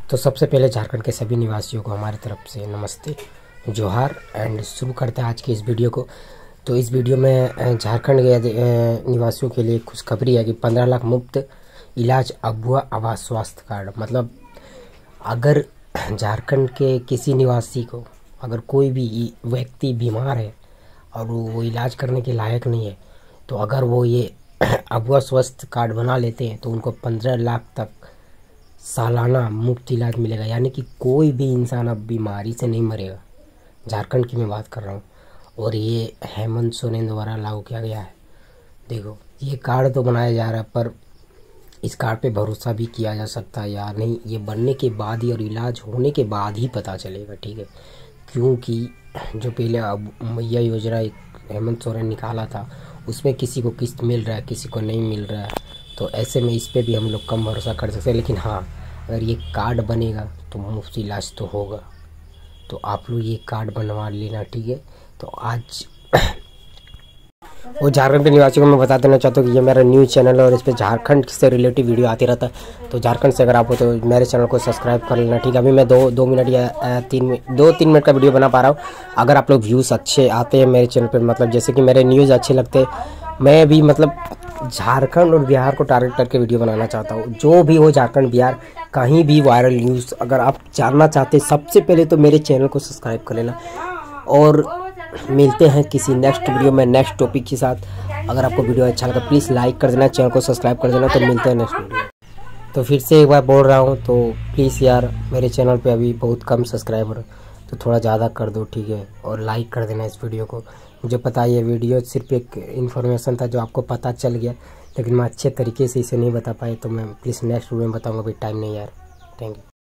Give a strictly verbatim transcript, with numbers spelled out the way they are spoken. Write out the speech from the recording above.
तो सबसे पहले झारखंड के सभी निवासियों को हमारी तरफ से नमस्ते, जोहार। एंड शुरू करते हैं आज की इस वीडियो को। तो इस वीडियो में झारखंड के निवासियों के लिए खुशखबरी है कि पंद्रह लाख मुफ्त इलाज अबुआ आवास स्वास्थ्य कार्ड। मतलब अगर झारखंड के किसी निवासी को अगर कोई भी व्यक्ति बीमार है और वो इलाज करने के लायक नहीं है, तो अगर वो ये अबुआ स्वास्थ्य कार्ड बना लेते हैं तो उनको पंद्रह लाख तक सालाना मुफ्त इलाज मिलेगा। यानी कि कोई भी इंसान अब बीमारी से नहीं मरेगा। झारखंड की मैं बात कर रहा हूँ और ये हेमंत सोरेन द्वारा लागू किया गया है। देखो, ये कार्ड तो बनाया जा रहा है, पर इस कार्ड पे भरोसा भी किया जा सकता है या नहीं, ये बनने के बाद ही और इलाज होने के बाद ही पता चलेगा। ठीक है, क्योंकि जो पहले अब मैया योजना हेमंत सोरेन निकाला था उसमें किसी को किस्त मिल रहा है, किसी को नहीं मिल रहा है। तो ऐसे में इस पे भी हम लोग कम भरोसा कर सकते हैं। लेकिन हाँ, अगर ये कार्ड बनेगा तो मुफ्त इलाज तो होगा। तो आप लोग ये कार्ड बनवा लेना। ठीक है, तो आज वो झारखंड के निवासियों को मैं बता देना चाहता हूँ कि ये मेरा न्यूज़ चैनल है और इस पर झारखंड से रिलेटिव वीडियो आती रहता है। तो झारखंड से अगर आप हो तो मेरे चैनल को सब्सक्राइब कर लेना। ठीक है, अभी मैं दो दो मिनट या तीन दो तीन मिनट का वीडियो बना पा रहा हूँ। अगर आप लोग व्यूज़ अच्छे आते हैं मेरे चैनल पर, मतलब जैसे कि मेरे न्यूज़ अच्छे लगते हैं, मैं भी मतलब झारखंड और बिहार को टारगेट करके वीडियो बनाना चाहता हूँ। जो भी हो झारखंड बिहार कहीं भी वायरल न्यूज़ अगर आप जानना चाहते हैं, सबसे पहले तो मेरे चैनल को सब्सक्राइब कर लेना। और मिलते हैं किसी नेक्स्ट वीडियो में नेक्स्ट टॉपिक के साथ। अगर आपको वीडियो अच्छा लगा प्लीज़ लाइक कर देना, चैनल को सब्सक्राइब कर देना। तो मिलते हैं नेक्स्ट वीडियो। तो फिर से एक बार बोल रहा हूँ, तो प्लीज़ यार मेरे चैनल पे अभी बहुत कम सब्सक्राइबर, तो थोड़ा ज़्यादा कर दो। ठीक है, और लाइक कर देना इस वीडियो को। मुझे पता है ये वीडियो सिर्फ एक इन्फॉर्मेशन था जो आपको पता चल गया, लेकिन मैं अच्छे तरीके से इसे नहीं बता पाया। तो मैं प्लीज़ नेक्स्ट वीडियो में बताऊँगा, अभी टाइम नहीं यार। Thank you.